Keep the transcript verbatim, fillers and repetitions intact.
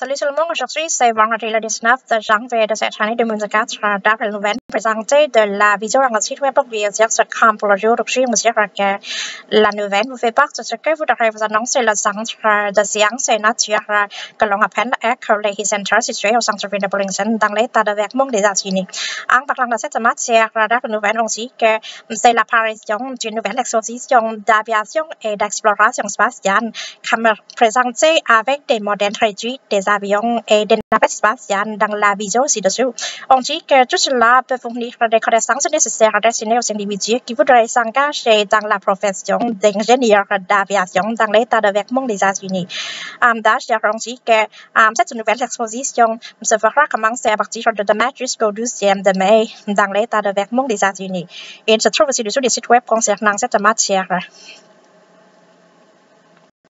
Salut tout le monde, aujourd'hui c'est vendredi le dix-neuf janvier de cette année deux mille vingt-quatre. D'après le nouvelle présentée de la vidéo dans le site web biosir point com pour le jour d'aujourd'hui, je dire que la nouvelle vous fait part de ce que voudrais vous annoncer le centre de sciences et nature que l'on appelle Ecolay Center situé au centre-ville de Burlington dans l'état de Vermont des États-Unis. En parlant de cette matière, d'après le nouvelle aussi que c'est l'apparition d'une nouvelle exposition d'aviation et d'exploration spatiale comme présentée avec des modèles réduits des avions et des navettes spatiales dans la vidéo ci-dessous. On dit que tout cela peut fournir des connaissances nécessaires destinées aux individus qui voudraient s'engager dans la profession d'ingénieur d'aviation dans l'état de Vermont des États-Unis. Um, D'ailleurs, on dit que um, cette nouvelle exposition se fera commencer à partir de demain jusqu'au douzième de mai dans l'état de Vermont des États-Unis. Il se trouve ci-dessous des sites web concernant cette matière.